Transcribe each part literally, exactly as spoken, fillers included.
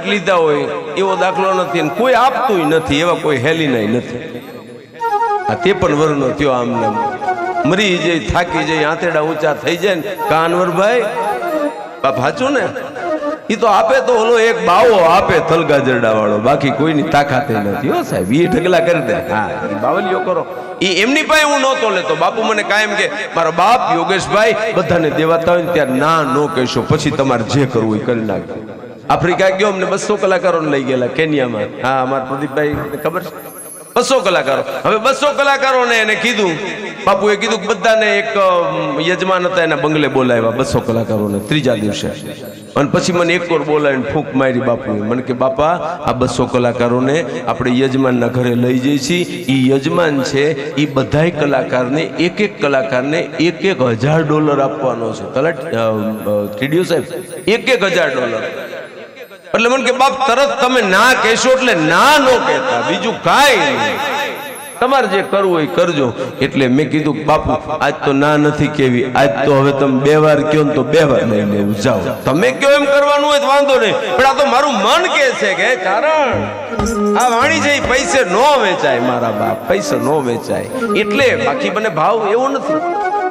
લીધા હોય એવો દાખલો નથી, કોઈ આપતું નથી, એવા કોઈ હેલીનાય નથી. આ તે પણ વરનો થયો, આમ નામ મરી જાય, થાકી જાય, આંતરડા ઊંચા થઈ જાય ને કાનવરભાઈ બાપ સાચું ને, એ તો આપે તો ઓલો એક બાવો આપે તલગાજરડા વાળો, બાકી કોઈની તાકાત નથી. હો સાહેબ, એ ઢગલા કરી દે. હા, બાવલીઓ કરો. એ એમની પાસે હું નહોતો લેતો. બાપુ મને કાયમ કે મારો બાપ યોગેશભાઈ બધાને દેવાતા હોય ને ત્યારે ના નો કહેશો, પછી તમારે જે કરવું એ કરી નાખજો. આફ્રિકા ગયો, અમને બસો કલાકારોને લઈ ગયેલા કેન્યામાં. હા, અમારા પ્રદીપભાઈ ખબર છે, બસો કલાકારો. હવે બસો કલાકારોને એને કીધું, બાપુએ કીધું બધાને એક યજમાન હતા એના બંગલે બોલાવ્યા બસો કલાકારોને ત્રીજા દિવસે. અને પછી મને એક વાર બોલાવીને ફૂંક મારી બાપુએ. મને કે બાપા આ બસો કલાકારોને આપણે યજમાનના ઘરે લઈ જઈએ છીએ, એ યજમાન છે એ બધાય કલાકારને એક એક કલાકારને એક એક હજાર ડોલર આપવાનો છે. તલાટ ટીડીઓ સાહેબ, એક એક હજાર ડોલર. એટલે મને કે બાપ તરત તમે ના કહેશો એટલે ના નો કહેતા, બીજું કાંઈ નહીં, તમારે જે કરવું હોય કરજો. એટલે મેં કીધું બાપુ આજ તો ના નથી કેવી, આજ તો હવે તમે બે વાર કહો ને તો બે વાર લઈ લેવું જાઓ. તમે કહો એમ કરવાનું હોય તો વાંધો નહીં, પણ આ તો મારું મન કહે છે કે કારણ આ વાણી છે પૈસે નો વેચાય મારા બાપ, પૈસે નો વેચાય. એટલે બાકી મને ભાવ એવો નથી.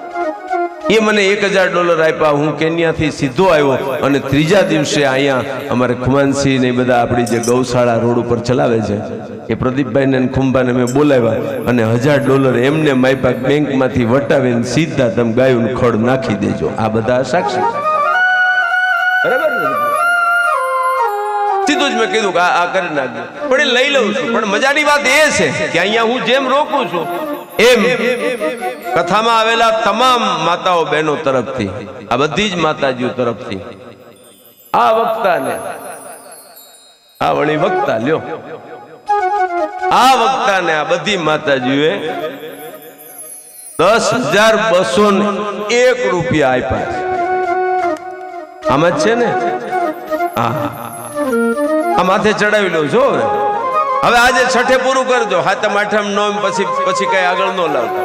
એ મને એક હજાર ડોલર આપ્યા. હું કેન્યાથી સીધો આવ્યો અને ત્રીજા દિવસે અહીંયા અમારે ખુમાનસિંહ ને બધા આપણી જે ગૌશાળા રોડ ઉપર ચલાવે છે એ પ્રદીપભાઈને અને ખુંભાને મેં બોલાવ્યા અને હજાર ડોલર એમને માયપા બેંકમાંથી વટાવીને સીધા તમે ગાયું ખડ નાખી દેજો. આ બધા સાક્ષી, બરાબર ને? સીધું જ મેં કીધું કે આ કરી નાખજો, પણ એ લઈ લઉં છું. પણ મજાની વાત એ છે કે અહીંયા હું જેમ રોકું છું એમ કથામાં આવેલા તમામ માતાઓ બહેનો તરફથી, આ બધી જ માતાજીઓ તરફથી આ વક્તાને, આ વળી વક્તા લ્યો, આ વક્તાને આ બધી માતાજીઓએ દસ હજાર બસો એક રૂપિયા આપ્યા. આમાં જ છે ને? હા, આ માથે ચડાવી લો છો. હવે આજે છઠે પૂરું કરજો, હાથમ આઠમ નોમ પછી પછી કઈ આગળ નો લાવતા.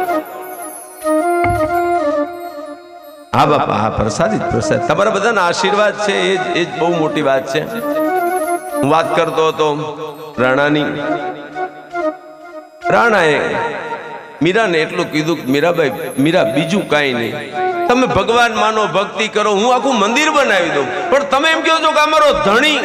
હા બાપા, હા, પ્રસાદી પ્રસાદ તમારા બધાના આશીર્વાદ છે, એ જ એ જ બહુ મોટી વાત છે. હું વાત કરતો હતો રાણાની. રાણાએ મીરાને એટલું કીધું કે મીરાબાઈ, મીરા બીજું કાંઈ નહીં, તમે ભગવાન માનો, ભક્તિ કરો, હું આખું મંદિર બનાવી દઉં, પણ તમે એમ કહો છો કે અમારો ધણી,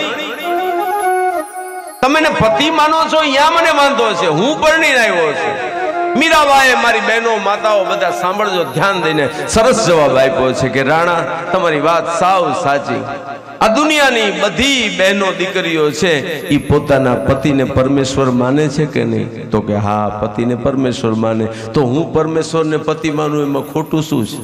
તમે ને પતિ માનો છો, અહીંયા મને વાંધો છે, હું પરણી આવ્યો છું. મીરાબાઈએ મારી બહેનો માતાઓ બધા સાંભળજો, ધ્યાન દઈને સરસ જવાબ આપ્યો છે કે રાણા તમારી વાત સાવ સાચી. આ દુનિયાની બધી બહેનો દીકરીઓ છે એ પોતાના પતિને પરમેશ્વર માને છે કે નહીં? તો કે હા, પતિને પરમેશ્વર માને. તો હું પરમેશ્વરને પતિ માનું એમાં ખોટું શું છે?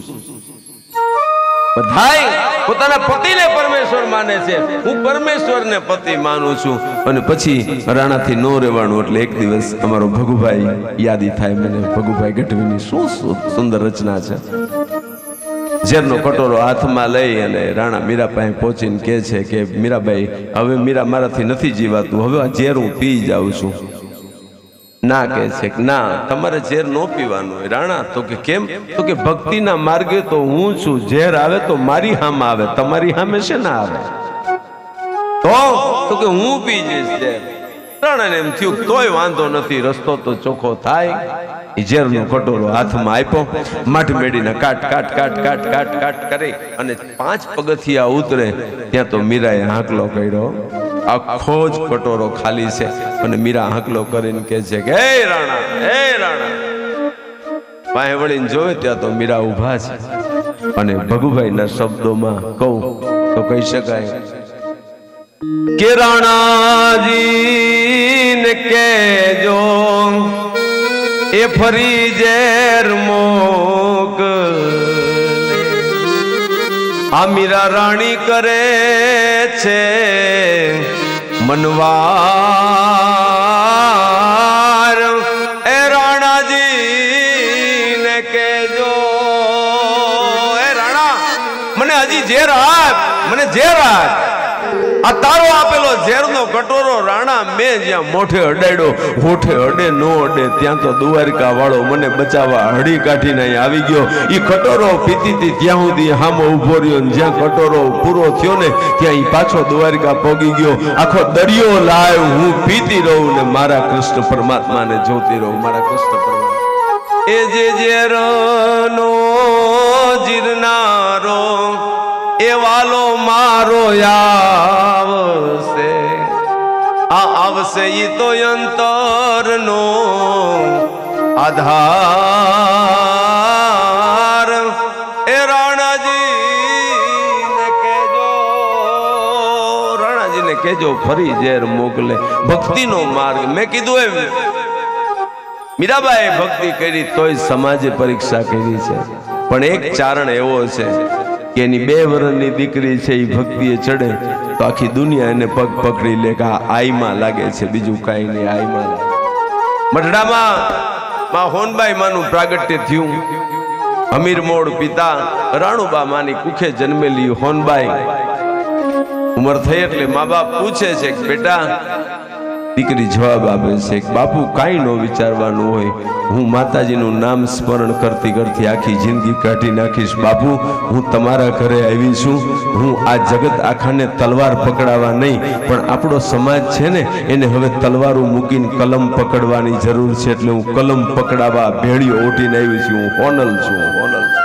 બધાય પોતાના પતિને પરમેશ્વર માને છે, હું પરમેશ્વરને પતિ માનું છું. અને પછી રાણાથી નો રહેવાનું. એટલે એક દિવસ અમારો ભગુભાઈ યાદી થાય મને, ભગુભાઈ ગઢવીની શું સુંદર રચના છે. ઝેરનો કટોરો હાથમાં લઈ અને રાણા મીરા પાસે પહોંચીને કહે છે કે મીરાબાઈ, હવે મીરા મારાથી નથી જીવાતું, હવે આ ઝેર હું પી જાઉં છું. ના કહે છે કે ના, તમારે ઝેર ન પીવાનું હોય. રાણા તો કે કેમ? તો કે ભક્તિના માર્ગે તો હું છું, ઝેર આવે તો મારી સામે આવે, તમારી સામે છે ના આવે. તો તો કે હું પી જઈશ ઝેર. રાણાને એમ થયું તોય વાંધો નથી, રસ્તો તો ચોખ્ખો થાય. એ ઝેરનો કટોરો હાથમાં આપ્યો, માઠ મેડીને કાટ કાટ કાટ કાટ કાટ કાટ કરી અને પાંચ પગથિયા ઉતરે ત્યાં તો મીરાએ હાંકલો કર્યો. આખો જ કટોરો ખાલી છે અને મીરા હાંકલો કરીને કહે છે કે હે રાણા, હે રાણા. પાસે વળીને જોવે ત્યાં તો મીરા ઉભા છે. અને ભગુભાઈના શબ્દોમાં કહું તો કહી શકાય કે રાણાજી ને કેજો એ ફરી ઝેર મોક, આ મીરા રાણી કરે છે મનવાર. એ રાણાજી ને કેજો, એ રાણા મને હજી ઝેર આપ, મને ઝેર આપ. આ તારો આપેલો ઝેરનો કટોરો રાણા મેં જ્યાં મોઢે અડાડ્યો હોઠે અડે નો અડે ત્યાં તો દ્વારકા વાળો મને બચાવવા હળી કાઢીને અહીં આવી ગયો. ઈ કટોરો પીતી ત્યાં સુધી હામો ઉભો રહ્યો ને જ્યાં કટોરો પૂરો થયો ને ત્યાં ઈ પાછો દ્વારકા પોગી ગયો. આખો દરિયો લાવ હું પીતી રહું ને મારા કૃષ્ણ પરમાત્માને જોતી રહું. મારા કૃષ્ણ પરમાત્મા એ જે ઝેરનો જીરનારો એ વાલો મારો આવશે. આ આવશે ઈ તો અંતરનો આધાર. એ રાણાજીને કેજો રાણાજીને કેજો ફરી ઝેર મોકલે. ભક્તિનો માર્ગ મેં કીધું એમ મીરાબાઈએ ભક્તિ કરી તોય સમાજે પરીક્ષા કરી છે. પણ એક ચારણ એવો છે કે એની બે વર્ષની દીકરી છે એ ભક્તિએ ચડે તો આખી દુનિયા એને પગ પકડી લે કે આ આઈમાં લાગે છે, બીજું કાંઈ નહીં આઈમાં લાગે. મઢડામાં માં હોનબાઈ માનું પ્રાગટ્ય થયું. અમીર મોડ પિતા રાણુબા માની કુખે જન્મેલી હોનબાઈ ઉંમર થઈ એટલે મા બાપ પૂછે છે કે બેટા, દીકરી જવાબ આપે છે કે બાપુ કાંઈ ન વિચારવાનું હોય, હું માતાજીનું નામ સ્મરણ કરતી કરતી આખી જિંદગી કાઢી નાખીશ. બાપુ હું તમારા ઘરે આવી છું, હું આ જગત આખાને તલવાર પકડાવા નહીં પણ આપણો સમાજ છે ને એને હવે તલવારો મૂકીને કલમ પકડવાની જરૂર છે. એટલે હું કલમ પકડાવા ભેળીઓ ઓટીને આવી છું. હું હોનલ છું, હોનલ છું.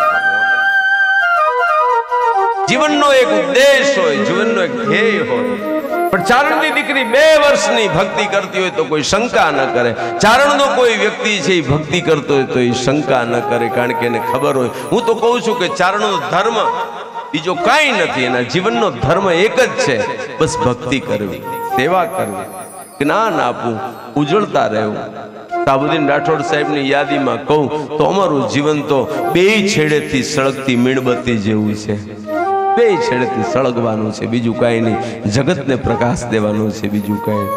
જીવનનો એક ઉદ્દેશ હોય, જીવનનો એક ધ્યેય હોય. પણ ચારણની દીકરી બે વર્ષની ભક્તિ કરતી હોય તો કોઈ શંકા ન કરે. ચારણનો કોઈ વ્યક્તિ છે એ ભક્તિ કરતો હોય તો એ શંકા ન કરે, કારણ કે એને ખબર હોય. હું તો કહું છું કે ચારણનો ધર્મ બીજો કાંઈ નથી, એના જીવનનો ધર્મ એક જ છે, બસ ભક્તિ કરવી, સેવા કરવી, જ્ઞાન આપવું, ઉજળતા રહેવું. સાબુદ્દીન રાઠોડ સાહેબની યાદીમાં કહું તો અમારું જીવન તો બે છેડેથી સળગતી મીણબત્તી જેવું છે. બે છેડેથી સળગવાનું છે, બીજું કાંઈ નહીં. જગતને પ્રકાશ દેવાનો છે, બીજું કાંઈ.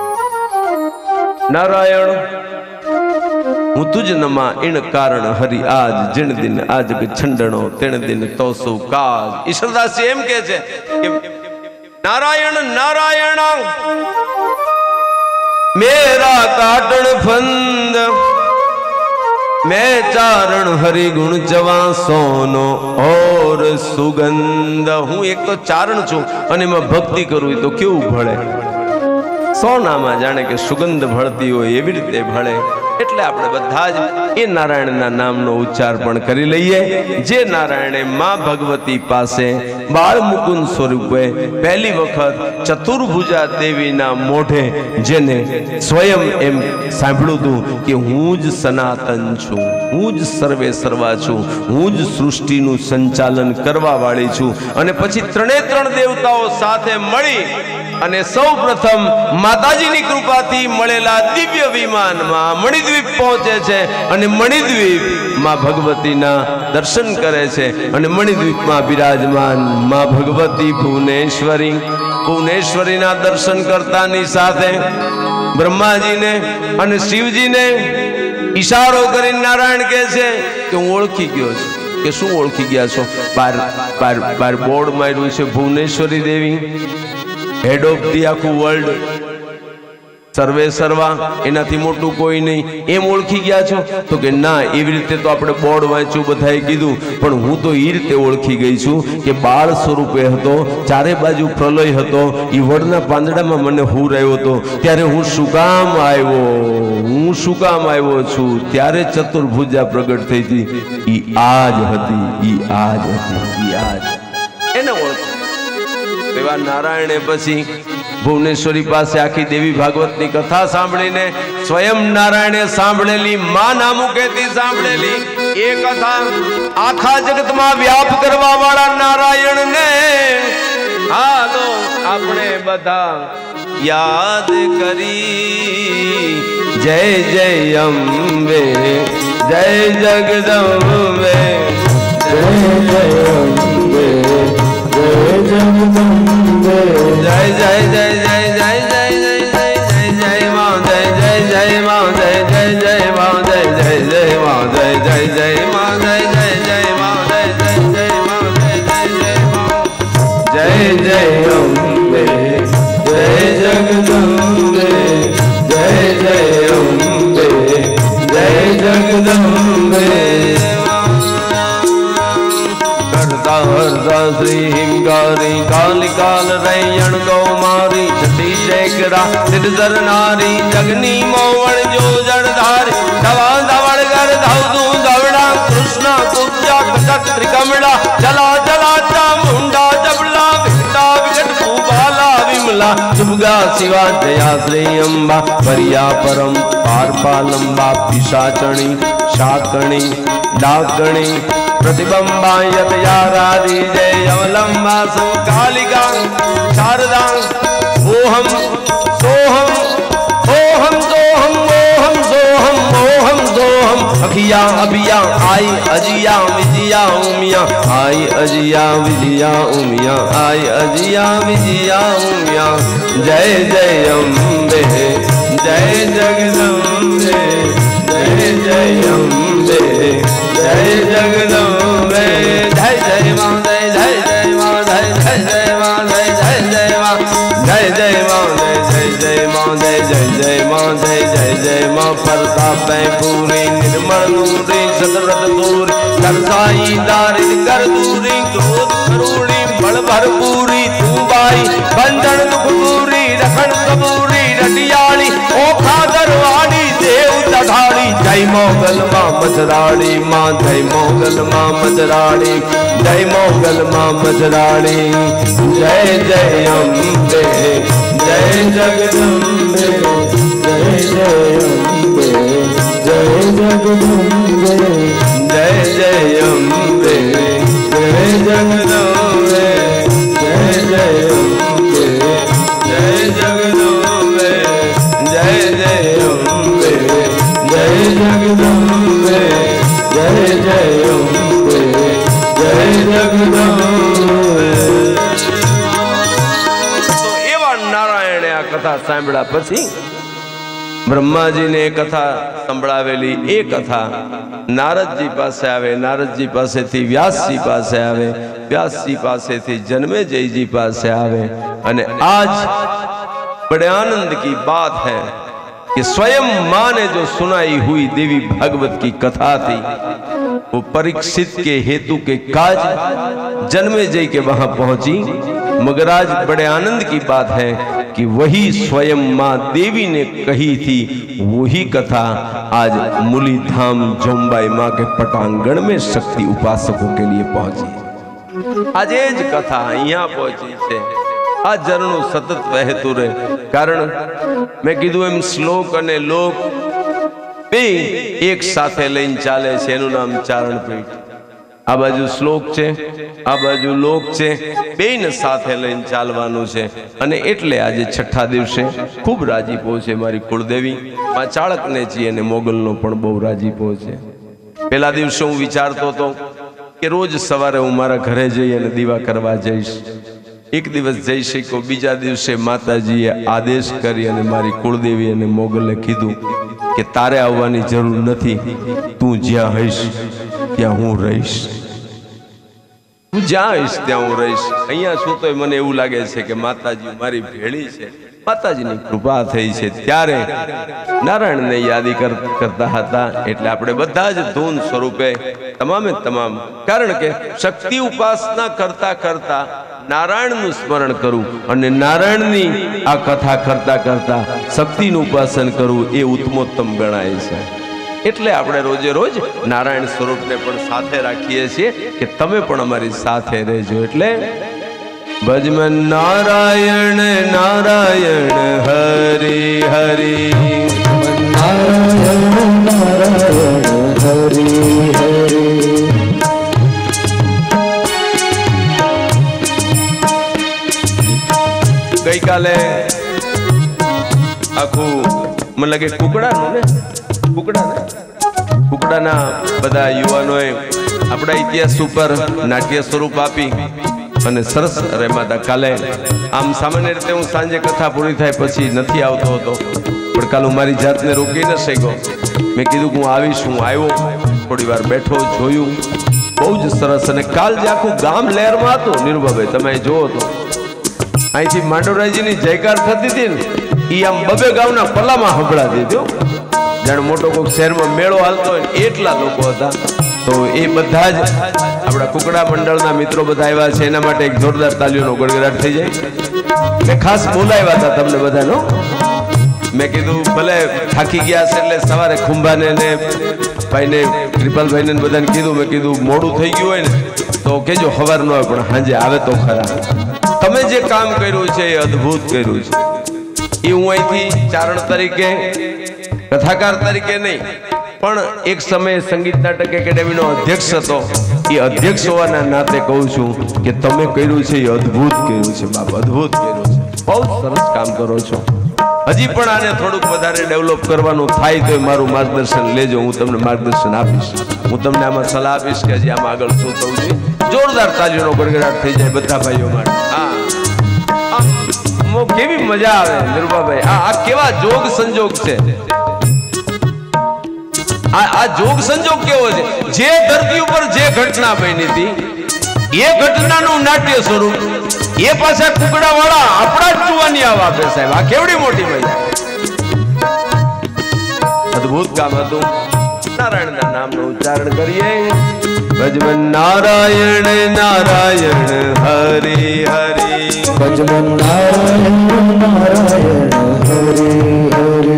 નારાયણ હું તુજ નમાં ઇણ કારણ હરિ આજ જીણ દિન આજ છંડણો તેણ દિન તો સૌ કાજ. ઈશ્વરદાસજી એમ કે છે કે નારાયણ નારાયણ મેરા કાટણ ફંદ मैं चारण हरि गुण जवा सोनो और सुगंध. हूँ एक तो चारण छू અને मैं भक्ति करूँ तो क्यों भळे. सोनाમાં જાણે કે સુગંધ ભળતી હોય એવી રીતે ભળે. એટલે આપણે બધા જ એ નારાયણના નામનો ઉચ્ચાર પણ કરી લઈએ. જે નારાયણે માં ભગવતી પાસે બાળ મુકુંદ સ્વરૂપે પહેલી વખત ચતુર્ભુજા દેવીના મોઢે જેને સ્વયં એમ સાંભળ્યું હતું કે હું જ સનાતન છું, હું જ સર્વે સર્વા છું, હું જ સૃષ્ટિનું સંચાલન કરવા વાળી છું. અને પછી ત્રણે ત્રણ દેવતાઓ સાથે મળી અને સૌ પ્રથમ માતાજીની કૃપાથી મળેલા દિવ્ય વિમાનમાં મણિદ્વીપ પહોંચે છે અને મણિદ્વીપ માં ભગવતીના દર્શન કરે છે. અને મણિદ્વીપમાં બિરાજમાન માં ભગવતી ભુવનેશ્વરી ભુવનેશ્વરીના દર્શન કરતાની સાથે બ્રહ્માજીને અને શિવજીને ઈશારો કરીને નારાયણ કહે છે કે હું ઓળખી ગયો છું. કે શું ઓળખી ગયા છો? બાર બાર બાર બોર્ડ માર્યું છે Bhuvaneshwari Devi, head of the આખું વર્લ્ડ, સર્વે સર્વા, એનાથી મોટું કોઈ નહીં, એમ ઓળખી ગયા છો? તો કે ના, એવી રીતે તો આપણે બોર્ડ વાંચ્યું, બધાએ કીધું, પણ હું તો એ રીતે ઓળખી ગઈ છું કે બાળ સ્વરૂપે હતો, ચારે બાજુ પ્રલય હતો, એ વડના પાંદડામાં મને હુર આવ્યો હતો. ત્યારે હું શું કામ આવ્યો, હું શું કામ આવ્યો છું, ત્યારે ચતુર્ભુજા પ્રગટ થઈ હતી. ઈ આજ હતી, ઈ આજ હતી, ઈ આજ. એને ઓળખ એવા નારાયણે પછી ભુવનેશ્વરી પાસે આખી દેવી ભાગવતની કથા સાંભળીને સ્વયં નારાયણે સાંભળેલી માં નામુકેતી સાંભળેલી એ કથા આખા જગતમાં વ્યાપ કરવા વાળા નારાયણને હાલો આપણે બધા યાદ કરી. જય જય અંબે, જય જગદંબે, જય જય અંબે, જય જગદંબે, જય જય જય જય જય જય જય જય જય જય માં, જય જય જય માં, જય જય જય માં, જય જય જય માં, જય જય જય માં, જય જય જય માં, જય જય જય માં, જય જય જય માં, જય જય અંબે. नेकरा सिरधर नारी जगनी मोवण जो जड़धारी धवा धवड़ कर धवदू धवड़ा कृष्णा कुब्जा कटक त्रिकमड़ा जला जला चामुंडा जबला विकटा विकट भूबाला विमला दुर्गा शिवा जया श्री अम्बा परिया परम पारपालंबा पिशाचणी शाकणी डाकणी प्रतिबंबा यतयारादि जय अवलंबा कालिका शारदा ओहम सोहम ओहम सोहम ओहम सोहम ओहम सोहम अखिया अभिया आई अजिया विजिया उमिया आई अजिया विजिया उमिया आई अजिया विजिया उमिया जय जय अम्बे जय जगदम्बे जय जय अम्बे जय जगदम्बे जय जय मां जय जय जय मां जय जय जय मां जय जय जय मां जय जय मां जय जय जय मां जय जय जय मां जय जय जय मां प्रताप पूरी निर्मल नूरी सदरत दूरी करसाई दारिद कर दूरी क्रोध करूणी बल भरपूरी तू बाई बंधन दुख दूरी रखन कबूरी रटियाली ओखा दरवाड़ी देव तढ़ाड़ी जय मोगल मां मजराड़ी मां जय मोगल मां मजराड़ी जय मोगल मां मजराड़ी जय जय अम्बे जय जगदम्बे जय जय अम्बे जय जगदम्बे जय जय अम्बे जय जगदम्बे जय जय अम्बे जय जगदम्बे जय जय अम्बे जय जगदम्बे जय जय अम्बे जय जगदम्बे। तो एवा नारायणे आ कथा सांभळ्या पछी ब्रह्माजी ने कथा संभळावेली ए कथा नारदजी पासे आवे नारदजी पासे थी व्यासजी पासे आवे व्यासजी पासे थी जन्मेजयजी पासे आवे अने आज बड़े आनंद की बात है कि स्वयं मां ने जो सुनाई हुई देवी भागवत की कथा थी वो परीक्षित के हेतु के काज जन्मेजय के वहां पहुंची मगर आज बड़े आनंद की बात है कि वही स्वयं मां देवी ने कही थी वही कथा आज मूली धाम जोम्बाई मां के पटांगण में शक्ति उपासकों के लिए पहुंची। आज एज कथा यहाँ पहुंची है आ झरनु सतत वहेतु रहे कारण मैं कीधु एम श्लोक अने लोक बे एक साथे लईने चाले छे एनु नाम चारणपीठ आ बाजू श्लोक छे आ बाजू लोक छे बेने साथे लईने चालवानुं छे अने एटले आजे छठा दिवसे खूब राजीपो छे मारी कुलदेवी मां चाळकने जी अने मोगलनो पण बहु राजीपो छे। पहेला दिवसे हूँ विचारतो तो कि रोज सवारे हूँ मारा घरे जई अने दीवा करवा जईश एक दिवस जई शक्यो बीजा दिवसे माताजीए आदेश करी अने मारी कुलदेवी अने मोगले कीधुं कि तारे आववानी जरूर नथी तू ज्यां हईश त्यां हूँ रहीश तू ज्यां हईश त्यां हूँ रहीश अहींया छुं तोय मने एवुं लागे छे कि माताजी मारी भेળી छे माताजीनी कृपा थई छे त्यारे नारायणने यादी कर, करता हता एटले आपणे बधा ज धून स्वरूपे तमामे तमाम कारण के शक्ति उपासना करता करता नारायण स्मरण करूं अने नारायणनी आ कथा करता करता शक्तिનું उपासन करूं ए उत्तमोत्तम गणाय छे। एटले આપણે રોજે રોજ નારાયણ સ્વરૂપને પણ સાથે રાખીએ છીએ કે તમે પણ અમારી સાથે રહેજો। એટલે ભજમન નારાયણ નારાયણ હરિ હરિ નારાયણ નારાયણ હરિ હરિ। गई काले आखू मन लगे कुकड़ा ने कुकड़ा ने कुकड़ा ना बधा युवानोए अपना इतिहास पर नाट्य स्वरूप आपी अने सरस रमाता काले आम सामान्य रीते हूँ सांजे कथा पूरी थाय पछी नथी आवतो हतो पण काल हूँ मारी जातने रोकी न शक्यो मैं कीधुं हूँ आवीश हूँ आव्यो थोड़ी वार बैठो जोयुं बहु ज सरस अने काल जे आखुं गाम लहर में हतुं निरुभाई तमे जोवो तो अहीं थी मांडवरायजीनी जयकार थती थी ने ई आम बबे गामना पल्लामां संभळाती थी जाणे मोटो कोई शहर में मेळो हालतो होय एटला लोको हता तो ए बधा ज आपणा कुकड़ा मंडळना मित्रों बधा आव्या छे एना माटे एक जोरदार तालीओनो गड़गड़ाट थई जाय। मैं खास बोलाव्या था तमने बधानो। मैं कीधु भले थाकी गया से એટલે સવારે ખુંભાને ને ભાઈને કૃપાલભાઈને બધાને કીધું મેં કીધું મોડું થઈ ગયું હોય ને તો કેજો ખબર ન હોય પણ સાંજે આવે તો ખરા। તમે જે કામ કર્યું છે એ અદ્ભુત કર્યું છે। એ હું અહીંથી ચારણ તરીકે કથાકાર તરીકે નહીં પણ એક સમયે સંગીત નાટક એકેડેમીનો અધ્યક્ષ હતો। એ અધ્યક્ષ હોવાના નાતે કહું છું કે તમે કર્યું છે એ અદ્ભુત કર્યું છે બાપ, અદ્ભુત કર્યું છે। બહુ સરસ કામ કરો છો। હજી પણ આને થોડુંક વધારે ડેવલપ કરવાનું થાય તો મારું માર્ગદર્શન લેજો, હું તમને માર્ગદર્શન આપીશ। હું તમને આમાં સલાહ આપીશ કે હજી આમાં આગળ શું થવું જોઈએ। જોરદાર તાલીઓનો ગડગડાટ થઈ જાય બધા ભાઈઓ માટે। હા, કેવી મજા આવે નિરૂપાભાઈ। આ આ કેવા જોગ સંજોગ છે। આ આ જોગ સંજોગ કેવો છે? જે ધરતી ઉપર જે ઘટના બની હતી એ ઘટનાનું નાટ્ય સ્વરૂપ એ પાછા ટુકડા વાળા આપણા જ જુવાની આવા આપે સાહેબ। આ કેવડી મોટી મજા, અદ્ભુત કામ હતું। નારાયણના નામનું ઉચ્ચારણ કરીએ। ભજમન નારાયણ નારાયણ હરિ હરિ, ભજમન નારાયણ નારાયણ હરિ હરિ,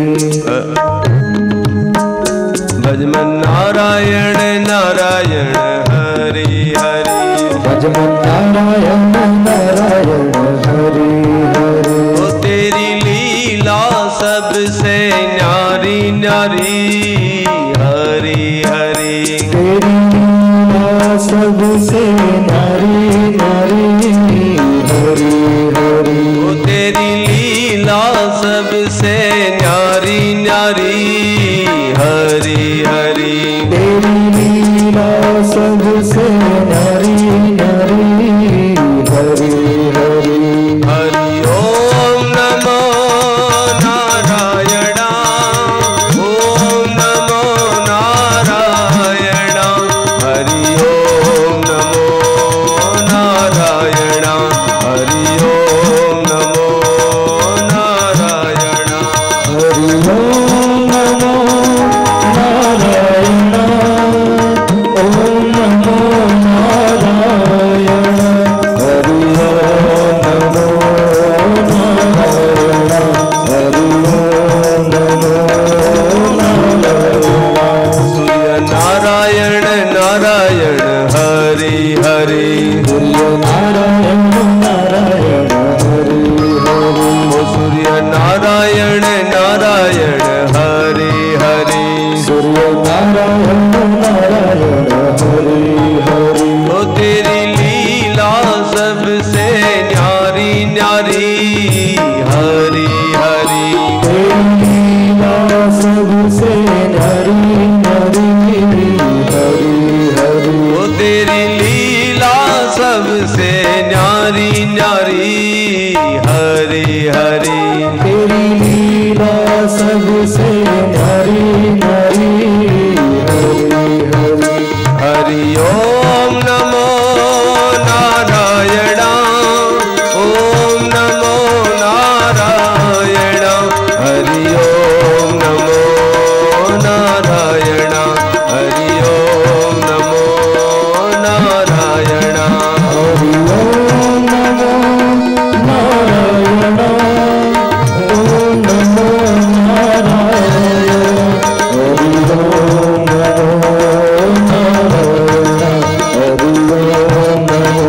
ભજમન નારાયણ નારાયણ હરિ હરિ, ભજમન નારાયણ નારાયણ હરિ હરિ। ओ तेरी लीला सबसे न्यारी न्यारी हरि हरि, तेरी लीला सबसे न्यारी न्यारी हरि हरि, ओ तेरी लीला सबसे न्यारी न्यारी हरि हरि, तेरी लीला सबसे न्यारी न्यारी हरि हरि। हरि ओम नमो नारायण, ओम नमो नारायण, हरि ओम नमो नारायण, हरि ओम नमो नारायण, हरि ओम नमो नारायण, ओम नमो नारायण, हरि ओम नमो नारायण, हरि ओम नमो नारायण। सूर्य नारायण नारायण हरि हरि, सूर्य नारायण नारायण हरि हरि, ओ सूर्य नारायण नारायण हरि हरि, सूर्य नारायण नारायण हरि हरि, ओ तेरी लीला सबसे न्यारी न्यारी हरि हरि, तेरी लीला सबसे न्यारी न्यारी हरि हरि, ओ तेरी लीला सबसे न्यारी न्यारी हरि हरि, तेरी लीला सबसे न्यारी न्यारी हरि हरि। हरि ओम नमो नारायण, ओम नमो नारायण, हरि ओम नमो नारायण, हरि ओम नमो नारायण, हरि ओम नमो नारायण, ओम नमो नारायण, हरि ओम नमो नारायण, हरि ओम नमो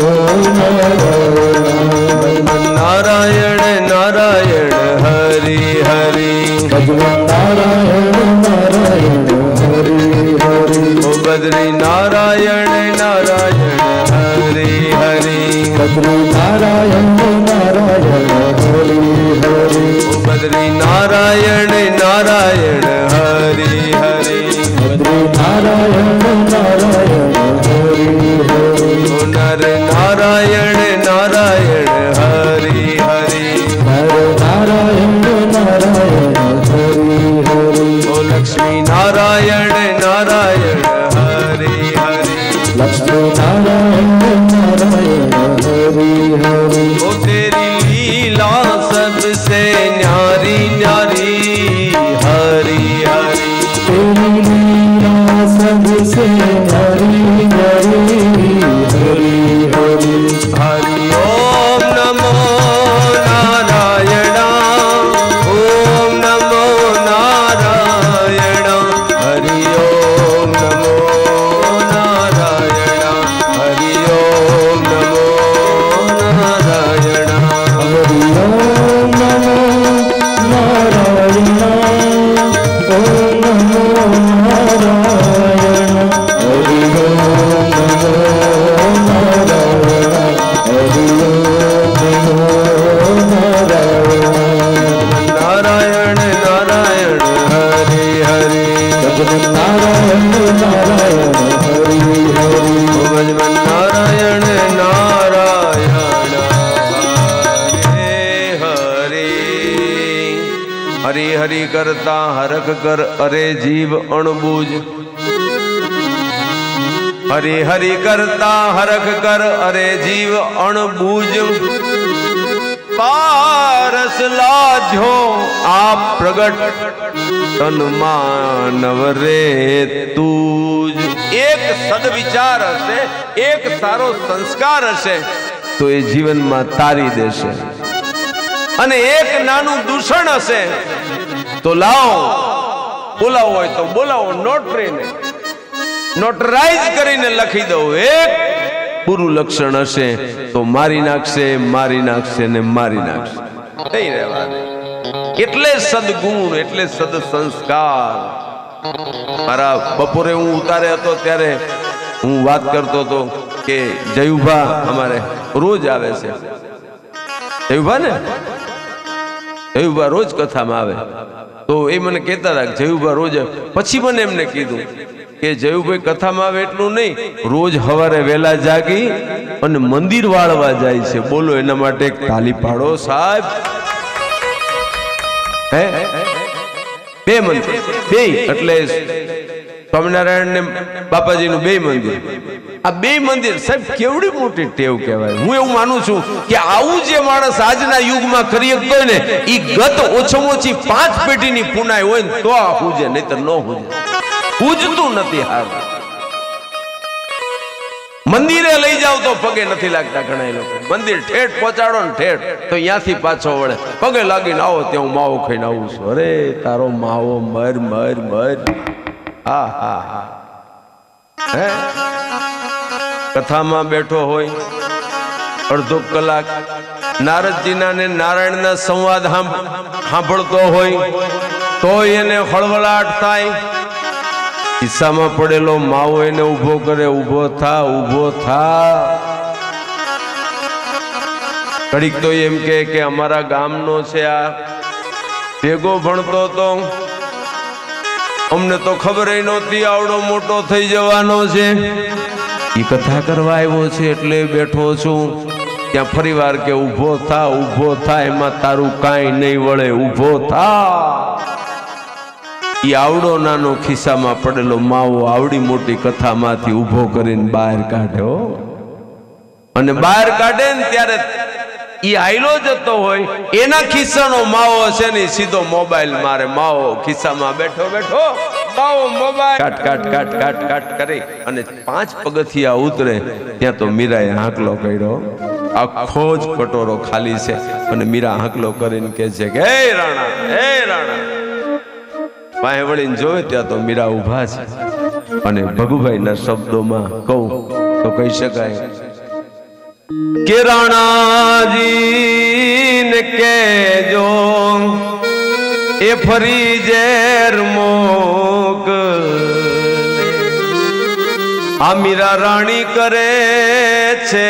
नारायण। नारायण नारायण हरि हरि, भगवान नारायण नारायण हरि हरि, ओ बद्री नारायण नारायण हरि हरि, बद्री नारायण नारायण हरि हरि, ओ बद्री नारायण नारायण हरि हरि, बद्री नारायण नारायण हरि हरि, ओ नर नारायण नारायण हरि हरि, नर नारायण नारायण हरि हरि, ओ लक्ष्मी नारायण नारायण हरि हरि, लक्ष्मी नारायण नारायण हरि हरि, ओ तेरी लीला सबसे न्यारी न्यारी हरि हरि, तेरी लीला सबसे न्यारी न्यारी हरि हरि। हरि ओम नमो હરી હરી કરતા હરખ કર અરે જીવ અણબૂજ હરી હરી કરતા હરખ કર અરે જીવ અણબૂજ પારસ લાધ્યો આ પ્રગટ તન માનવ રે તુજ એક સદવિચાર હશે એક સારો સંસ્કાર હશે તો એ જીવનમાં તારી દેશે અને એક નાનું દૂષણ હશે તો લાવો બોલાવો હોય તો બોલાવો નોટરીને નોટરાઇઝ કરીને લખી દઉં એક બુરું લક્ષણ હશે તો મારી નાખશે મારી નાખશે ને મારી નાખશે નહીં રહેવા દે એટલે સદગુણ એટલે સદ સંસ્કાર મારા બપોરે હું ઉતારે હતો ત્યારે હું વાત કરતો હતો કે જયુભા અમારે રોજ આવે છે જયુભા ને જયુભા રોજ કથામાં આવે તો એ મને કહેતા હતા કે જયુભા રોજ પછી મને એમને કીધું કે જયુભાઈ કથામાં આવે એટલું નહીં રોજ સવારે વહેલા જાગી અને મંદિર વાળવા જાય છે બોલો એના માટે એક તાલી પાડો સાહેબ હે બે મંદિર બે એટલે સ્વામિનારાયણ ને બાપાજીનું બે મંદિર આ બે મંદિર સાહેબ કેવડી મોટી ટેવ કહેવાય હું એવું માનું છું કે આવું જે માણસ આજના યુગમાં કરી શકતો હોય ને એ ગત ઓછામાં ઓછી પાંચ પેઢીની પુનાઈ હોય ને તો આ હુજે નહીતર ન હુજે પૂજતું નથી હાર મંદિરે લઈ જાવ તો પગે નથી લાગતા ઘણા લોકો મંદિર ઠેઠ પહોંચાડો ને ઠેઠ તો અહીંયાથી પાછો વળે પગે લાગીને આવો ત્યાં હું માવો ખાઈને આવું છું અરે તારો માવો મર મર મર હા હા હા હે કથામાં બેઠો હોય અડધો કલાક નારદજીના ને નારાયણના સંવાદ સાંભળતો હોય તો એને હળવળાટ થાય ખિસ્સામાં પડેલો માવો એને ઉભો કરે ઉભો થા ઉભો થા ઘડીક તો એમ કે કે અમારા ગામનો છે આ ભેગો ભણતો તો અમને તો ખબર નહોતી આવડો મોટો થઈ જવાનો છે એ કથા કરવા આવ્યો છે એટલે બેઠો છું ત્યાં ફરી વાર કે ઉભો થા ઉભો થા એમાં તારું કાંઈ નહીં વળે ઉભો થા ઈ આવડો નાનો ખિસ્સામાં પડેલો માવો આવડી મોટી કથામાંથી ઊભો કરીને બહાર કાઢ્યો અને બહાર કાઢે ને ત્યારે ઈ આયલો જતો હોય એના ખિસ્સાનો માવો હશે ને સીધો મોબાઈલ મારે માવો ખિસ્સામાં બેઠો બેઠો માવો મોબાઈલ કાટ કાટ કાટ કાટ કાટ કરી અને પાંચ પગથિયા ઉતરે ત્યાં તો મીરાએ હાંકલો કર્યો આખો જ કટોરો ખાલી છે અને મીરા હાંકલો કરીને કહે છે કે હે રાણા હે રાણા વાહે વળીને જોવે ત્યાં તો મીરા ઉભા છે અને ભગુભાઈના શબ્દોમાં કહું તો કહી શકાય કે રાણાજી ને કેજો એ ફરી ઝેર મોક આ મીરા રાણી કરે છે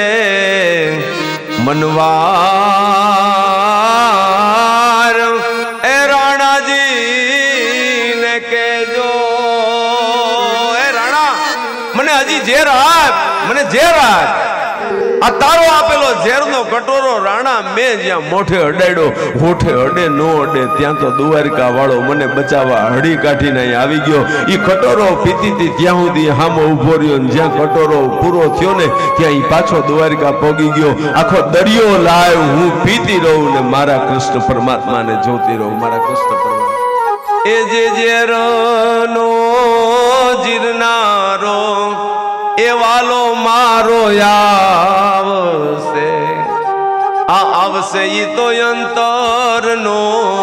મનવાર એ રાણાજી ને કેજો એ રાણા મને હજી ઝેર આપ મને ઝેર આપ આ તારો આપેલો ઝેરનો કટોરો રાણા મેં જ્યાં મોઢે અડાડ્યો હોઠે અડે નો અડે ત્યાં તો દ્વારકા વાળો મને બચાવવા હળી કાઢીને અહીં આવી ગયો ઈ કટોરો પીતી ત્યાં સુધી હામો ઉભો રહ્યો ને જ્યાં કટોરો પૂરો થયો ને ત્યાં ઈ પાછો દ્વારકા પોગી ગયો આખો દરિયો લાવ હું પીતી રહું ને મારા કૃષ્ણ પરમાત્માને જોતી રહું મારા કૃષ્ણ પરમાત્મા એ જે ઝેરનો જીરનારો એ વાલો મારો આવશે આ આવશે ઈ તો અંતરનો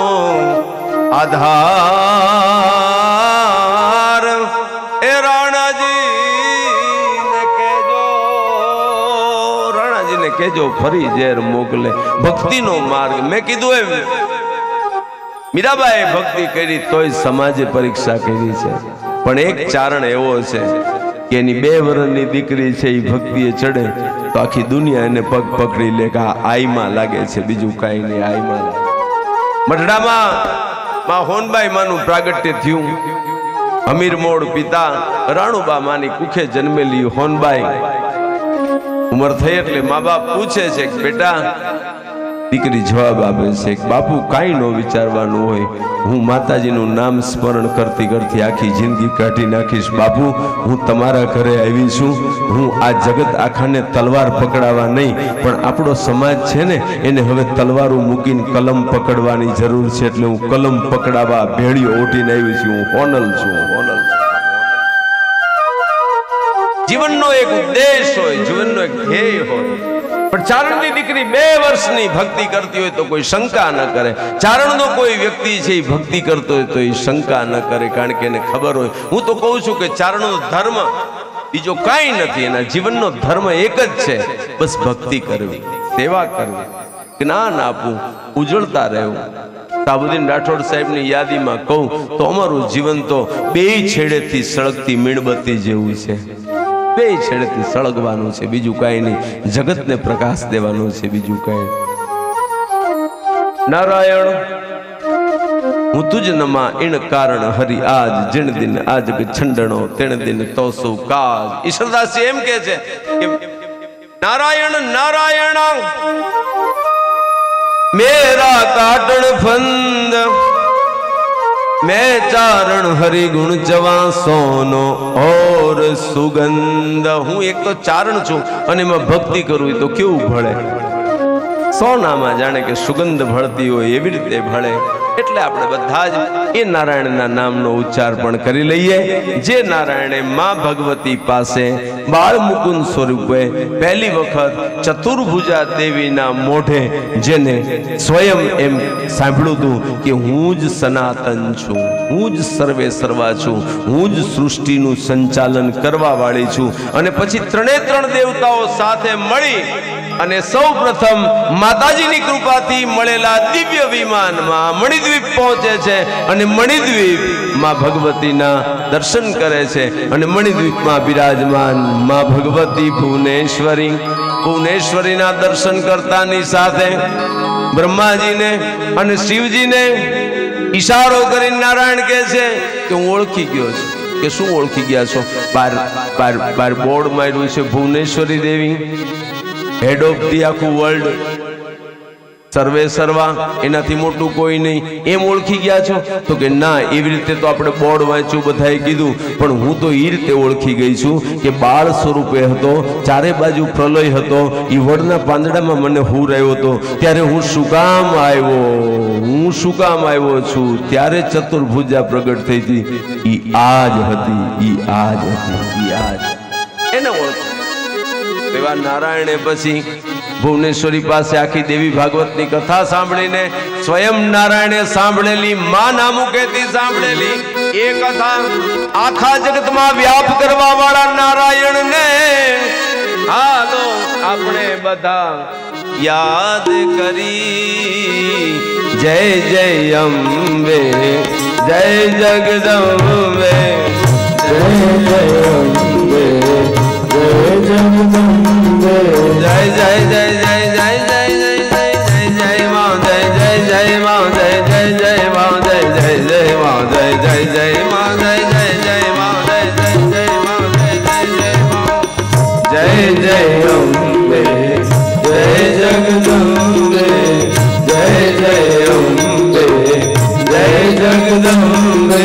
આધાર એ રાણાજીને કેજો રાણાજીને કેજો ફરી ઝેર મોકલે ભક્તિનો માર્ગ મેં કીધું એમ મીરાબાઈએ ભક્તિ કરી તોય સમાજે પરીક્ષા કરી છે પણ એક ચારણ એવો છે કે એની બે વર્ષની દીકરી છે એ ભક્તિએ ચડે તો આખી દુનિયા એને પગ પકડી લે કે આ આઈમાં લાગે છે બીજું કાંઈ નહીં આઈમાં લાગે મઢડામાં માં હોનબાઈ માનું પ્રાગટ્ય થયું અમીર મોડ પિતા રાણુબા માની કુખે જન્મેલી હોનબાઈ ઉંમર થઈ એટલે મા બાપ પૂછે છે કે બેટા દીકરી જવાબ આપે છે કે બાપુ કાંઈ ન વિચારવાનું હોય, હું માતાજીનું નામ સ્મરણ કરતી કરતી આખી જિંદગી કાઢી નાખીશ. બાપુ હું તમારા ઘરે આવી છું, હું આ જગત આખાને તલવાર પકડાવા નહીં, પણ આપણો સમાજ છે ને એને હવે તલવારો મૂકીને કલમ પકડવાની જરૂર છે, એટલે હું કલમ પકડાવા ભેળીઓ ઓટીને આવી છું. હું હોનલ છું, હોનલ છું. જીવનનો એક ઉદ્દેશ હોય, જીવનનો એક ધ્યેય હોય. પણ ચારણની દીકરી બે વર્ષની ભક્તિ કરતી હોય તો કોઈ શંકા ન કરે. ચારણનો કોઈ વ્યક્તિ છે એ ભક્તિ કરતો હોય તો એ શંકા ન કરે, કારણ કે એને ખબર હોય. હું તો કહું છું કે ચારણનો ધર્મ બીજો કાંઈ નથી, એના જીવનનો ધર્મ એક જ છે, બસ ભક્તિ કરવી, સેવા કરવી, જ્ઞાન આપવું, ઉજળતા રહેવું. સાબુદ્દીન રાઠોડ સાહેબની યાદીમાં કહું તો અમારું જીવન તો બે છેડેથી સળગતી મીણબત્તી જેવું છે. બે છેડેથી સળગવાનું છે, બીજું કાંઈ નહીં. જગતને પ્રકાશ દેવાનો છે, બીજું કાંઈ. નારાયણ હું તુજ नमा इन कारण हरि आज जिन दिन आज छंडणो तेण दिन तो सु काज. ईश्वरदास एम के छे कि नारायण नारायण मेरा काटण फंद मैं चारण हरि गुण जवा सोनो और सुगंध. हूँ एक तो चारण छू अने मैं भक्ति करूँ तो क्यों भळे. सोनामा जाने के सुगंध भळती हो एवी रीते भळे. એટલે આપણે બધા જ એ નારાયણના નામનો ઉચ્ચાર પણ કરી લઈએ. જે નારાયણે માં ભગવતી પાસે બાળ મુકુંદ સ્વરૂપે પહેલી વખત ચતુર્ભુજા દેવીના મોઢે જેને સ્વયં એમ સાંભળ્યું હતું કે હું જ સનાતન છું, હું જ સર્વે સર્વા છું, હું જ સૃષ્ટિનું સંચાલન કરવા વાળી છું. અને પછી ત્રણે ત્રણ દેવતાઓ સાથે મળી અને સૌ પ્રથમ માતાજીની કૃપાથી મળેલા દિવ્ય વિમાનમાં મણિદ્વીપ પહોંચે છે અને મણિદ્વીપ માં ભગવતીના દર્શન કરે છે. અને મણિદ્વીપમાં બિરાજમાન માં ભગવતી ભુવનેશ્વરી ભુવનેશ્વરીના દર્શન કરતાની સાથે બ્રહ્માજીને અને શિવજીને ઈશારો કરીને નારાયણ કહે છે કે હું ઓળખી ગયો છું. કે શું ઓળખી ગયા છો? બાર બાર બાર બોર્ડ માર્યું છે Bhuvaneshwari Devi, head of the आखू वर्ल्ड, सर्वे सर्वा, एनाथी मोटू कोई नहीं. एम ओळखी गया छो? तो के ना एवी रीते तो आपणे बोर्ड वांच्यु, बधाए कीधुं, पण हूँ तो ई रीते ओळखी गई छुं के बाळ स्वरूपे हतो, चारे बाजू प्रलय हतो, ई वडना પાંદડામાં મને હું રહ્યો હતો, ત્યારે હું શું કામ આવ્યો, હું શું કામ આવ્યો છું, ત્યારે ચતુર્ભુજા પ્રગટ થઈ હતી. ઈ આજ હતી, ઈ આજ હતી, ઈ આજ. એને ઓળખ એવા નારાયણે પછી ભુવનેશ્વરી પાસે આખી દેવી ભાગવતની કથા સાંભળીને સ્વયં નારાયણે સાંભળેલી માં નામુકેથી સાંભળેલી એ કથા આખા જગતમાં વ્યાપ કરવા વાળા નારાયણને હાલો આપણે બધા યાદ કરી. જય જય અંબે, જય જગદંબે, जय जय अम्बे, जय जगदम्बे, जय जय जय जय जय जय जय जय जय जय माँ, जय जय जय माँ, जय जय जय माँ, जय जय जय माँ, जय जय जय माँ, जय जय जय माँ, जय जय जय माँ, जय जय जय माँ. जय जय अम्बे, जय जगदम्बे, जय जय अम्बे, जय जगदम्बे.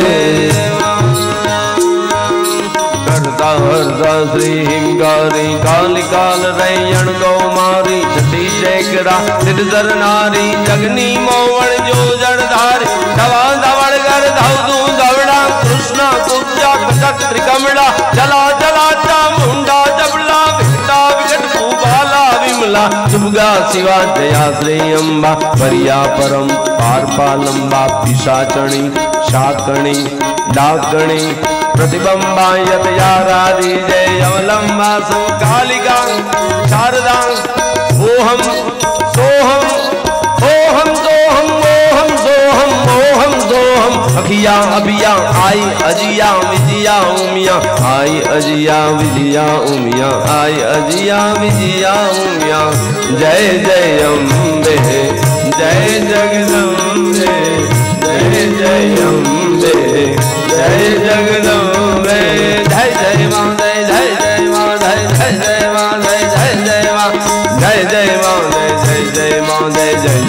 श्री हिमगारी काली काल रैयण गौमारी छठी शेखरा सिरधर नारी जगनी मोवण जो जड़धारी धवा धवड़ कर धवदू धवड़ा कृष्णा कुब्जा कटक त्रिकमड़ा जला जला चामुंडा जबला विकटा विकट भूबाला विमला दुर्गा शिवा जया श्री अम्बा परिया परम पारपालंबा पिशाचणी शाकणी डाकणी प्रतिबंबायत यारादि जय अवलंबा कालिका शारदा ओहम सोहम ओहम सोहम ओहम सोहम ओहम सोहम अखिया अभिया आई अजिया विजिया उमिया आई अजिया विजिया उमिया आई अजिया विजिया उमिया. जय जय अम्बे, जय जगदम्बे, जय जय अम्बे, जय जगदम्बे. जय जय माँ, जय जय जय माँ, जय जय जय माँ, जय जय जय माँ, जय जय माँ, जय जय जय माँ, जय जय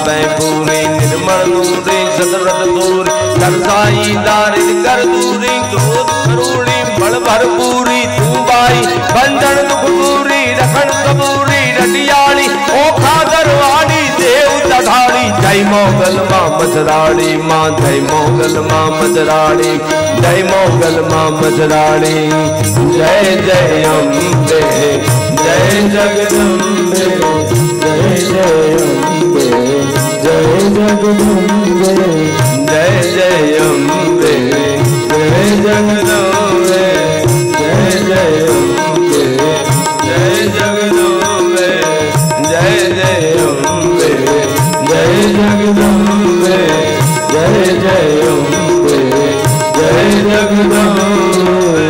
पूरी निर्मल नूरी सदरत दूरी करसाई दारिद कर दूरी क्रोध करूणी बल भरपूरी तू बाई बंधन दुख दूरी रखन कबूरी रटियाली ओखा दरवाड़ी देव दधाड़ी जय मोगल मां मजराड़ी मां जय मोगल मां मजराड़ी जय मोगल मां मजराड़ी जय जय अम्बे जय जगदम्बे जय जय अम्बे जय जगदम्बे जय जय अम्बे जय जगदम्बे जय जय अम्बे जय जगदम्बे जय जय अम्बे जय जगदम्बे जय जय अम्बे जय जगदम्बे।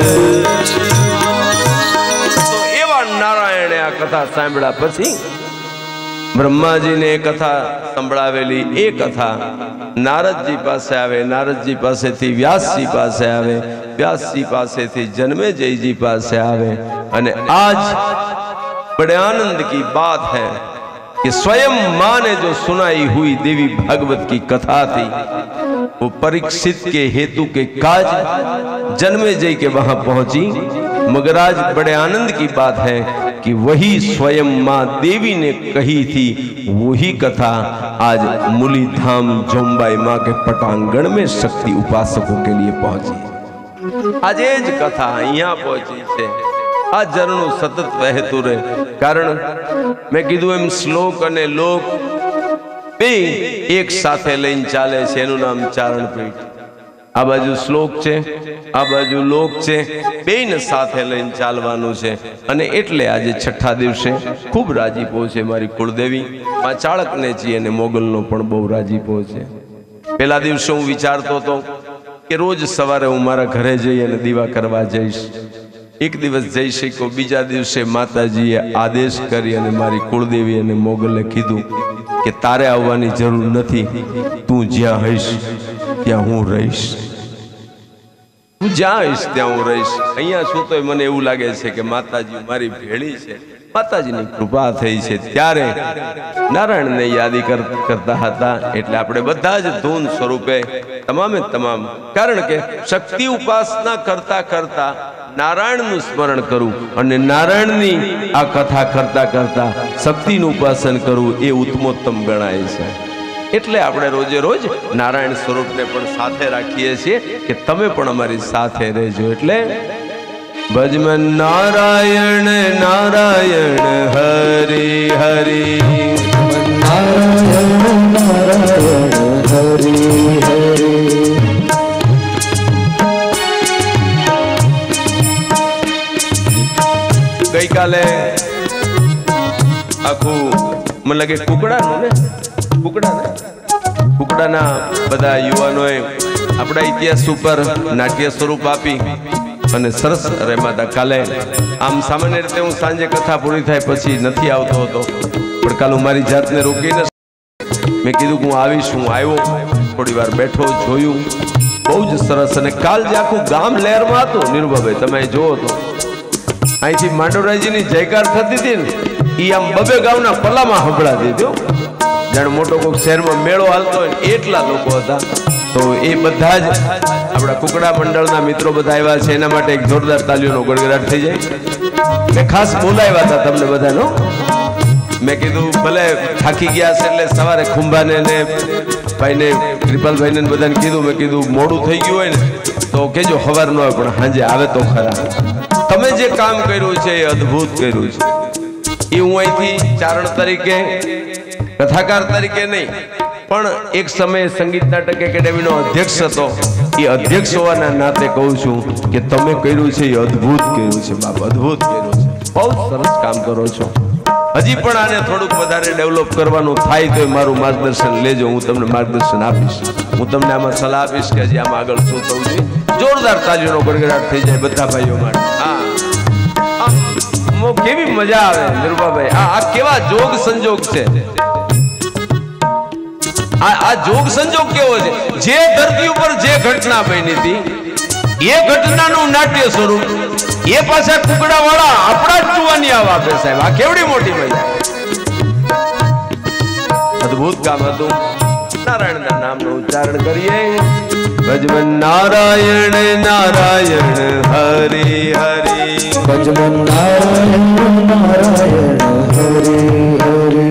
तो एवा नारायणे आ कथा सांभळ्या पछी ब्रह्माजी ने कथा संभळावेली ए कथा नारदजी पासे आवे नारदजी पासे थी व्यासजी पासे आवे व्यासजी पासे थी जन्मेजयजी पासे आवे अने आज बड़े आनंद की बात है कि स्वयं मां ने जो सुनाई हुई देवी भागवत की कथा थी वो परीक्षित के हेतु के काज जन्मेजय के वहां पहुंची मगर आज बड़े आनंद की बात है कि वही स्वयं मां देवी ने कही थी वही कथा आज मूली धाम जोम्बाई मां के पटांगण में शक्ति उपासकों के लिए पहुंची। आज एज कथा यहाँ पहुंची है आ झरણું સતત વહેતું રહે કારણ મેં કીધું એમ શ્લોક અને લોક બે એક સાથે લઈને ચાલે છે એનું નામ ચારણપીઠ આ બાજુ શ્લોક છે આ બાજુ લોક છે બેયને સાથે લઈને ચાલવાનું છે અને એટલે આજે છઠ્ઠા દિવસે ખૂબ રાજીપો છે મારી કુળદેવી માં ચાળકને જી અને મોગલનો પણ બહુ રાજીપો છે। પહેલા દિવસે હું વિચારતો હતો કે રોજ સવારે હું મારા ઘરે જઈ અને દીવા કરવા જઈશ एक दिवस जई शक्यो बीजा दिवसे माताजीए आदेश करी अने मारी कुलदेवी अने मोगले कीधुं के तारे आववानी जरूर नथी तू ज्यां हईश त्यां हूँ रहीश तू ज्यां हईश त्यां हूँ रहीश अहींया छुं तोय मने एवुं लागे छे के माताजी मारी भेड़ी छे माताजीनी कृपा थई छे त्यारे नारायणने यादी कर, करता हता एटले आपणे बधा ज धून स्वरूपे तमामे तमाम कारण के शक्ति उपासना करता करता नारायण नु स्मरण करूं अने नारायण नी आ कथा करता करता शक्ति नु उपासन करूं ए उत्तमोत्तम गणाय छे एटले आपणे रोजे रोज नारायण स्वरूप ने पण साथे राखीए छीए के तमे पण अमारी साथे रहेजो एटले भजमन नारायण नारायण हरि हरि नारायण नारायण हरि हरि गई काले आखू मन लगे कुकड़ा नो ने कुकड़ा ने कुकड़ा ना बधा युवानोए अपना इतिहास पर नाट्य स्वरूप आपी अने सरस रेमाता काले आम सामान्य रीते हूँ सांजे कथा पूरी थाय पछी नथी आवतो हतो पण काल हूँ मारी जातने रोकीने मैं कीधुं हूँ आवीश हूँ आव्यो थोड़ी वार बैठो जोयुं बहु ज सरस अने काल जे आखुं गाम लहेरमां हतुं निरुभाई तमे जोवो तो અહીંથી માંડવરાયજીની જયકાર થતી હતી ને એ આમ બબે ગામના પલ્લામાં સંભળાતી હતી જાણે મોટો કોઈક શહેરમાં મેળો હાલતો હોય એટલા લોકો હતા તો એ બધા જ આપણા કુકડા મંડળના મિત્રો બધા આવ્યા છે એના માટે એક જોરદાર તાલીઓનો ગડગડાટ થઈ જાય મેં ખાસ બોલાવ્યા હતા તમને બધાનો મેં કીધું ભલે થાકી ગયા છે એટલે સવારે ખુંભાને ને ભાઈને કૃપાલભાઈને બધાને કીધું મેં કીધું મોડું થઈ ગયું હોય ને તો કેજો ખબર ન હોય પણ સાંજે આવે તો ખરા તમે જે કામ કર્યું છે એ અદ્ભુત કર્યું છે એ હું અહીંથી ચારણ તરીકે કથાકાર તરીકે નહીં પણ એક સમયે સંગીત નાટક એકેડેમીનો અધ્યક્ષ હતો એ અધ્યક્ષ હોવાના નાતે કહું છું કે તમે કર્યું છે એ અદ્ભુત કર્યું છે બાપ અદ્ભુત કર્યું છે બહુ સરસ કામ કરો છો હજી પણ આને થોડુંક વધારે ડેવલપ કરવાનું થાય તો મારું માર્ગદર્શન લેજો હું તમને માર્ગદર્શન આપીશ હું તમને આમાં સલાહ આપીશ કે હજી આમાં આગળ શું થવું જોઈએ જોરદાર તાલીઓનો ગડગડાટ થઈ જાય બધા ભાઈઓ માટે હા કેવી મજા આવે નિર્ભાભાઈ આ આ કેવા જોગ સંજોગ છે આ આ જોગ સંજોગ કેવો છે જે ધરતી ઉપર જે ઘટના બની હતી એ ઘટનાનું નાટ્ય સ્વરૂપ એ પાછા કુકડા વાળા આપણા જ જુવાની આવા આપે સાહેબ આ કેવડી મોટી મજા अद्भुत काम हतुं। नारायण ना नाम नो उच्चारण करिए। भजमन नारायण नारायण हरि हरि। भजमन नारायण नारायण हरि हरि।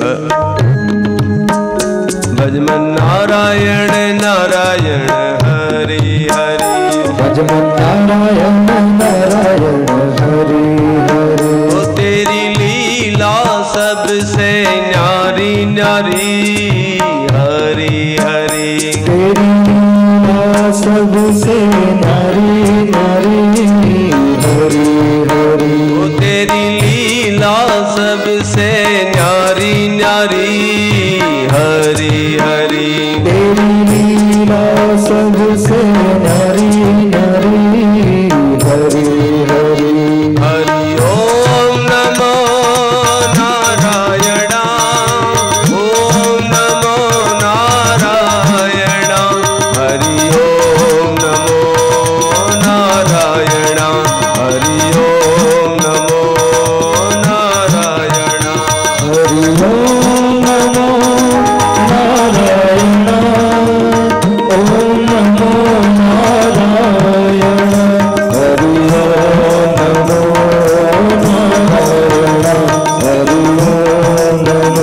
भजमन नारायण नारायण हरि हरि। भजमन नारायण नारायण हरि हरि। ओ तेरी लीला सबसे न्यारी न्यारी हरि हरि। तेरी लीला सबसे न्यारी न्यारी हरि हरि। ओ तेरी लीला सबसे न्यारी न्यारी हरि हरि। तेरी लीला सबसे न्यारी न्यारी हरि हरि। हरि ओम नमो नारायण। ओम नमो नारायण। हरि ओम नमो नारायण। हरि ओम नमो नारायण। हरि ओम नमो नारायण। ओम नमो नारायण। हरि ओम नमो नारायण। हरि ओम नमो